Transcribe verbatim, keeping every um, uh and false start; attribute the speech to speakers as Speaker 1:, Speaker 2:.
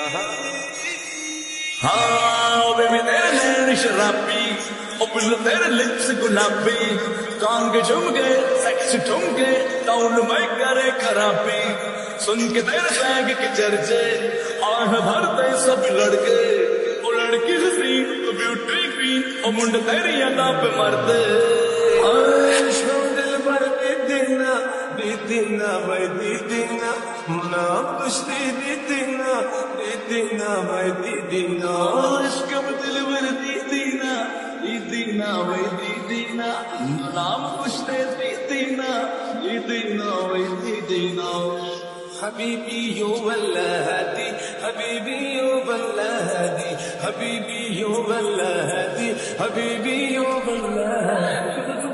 Speaker 1: हाँ बेबी तेरे नैन शराबी, ओ बिल्लो तेरे लिप्स गुलाबी, कान के झुमके सेक्स ठुमके टाउन में करे खराबी। सुन के तेरे स्वैग के चर्चे आह भरते सब लड़के, ओ लड़की हसीन ओ ब्यूटी क्वीन, ओ मुंड तेरी अदा पे मरते।
Speaker 2: दिल भर दे देना दे देना भाई दे देना, ना कुछ दे दे देना दे देना भाई दे देना,
Speaker 1: इश्क में दिल भर दे देना दे देना भाई दे देना, नाम कुछ दे देना दे देना भाई दे देना।
Speaker 2: हबीबी यो वल्ला हदी हबीबी यो वल्ला हदी हबीबी यो वल्ला हदी हबीबी यो वल्ला हदी।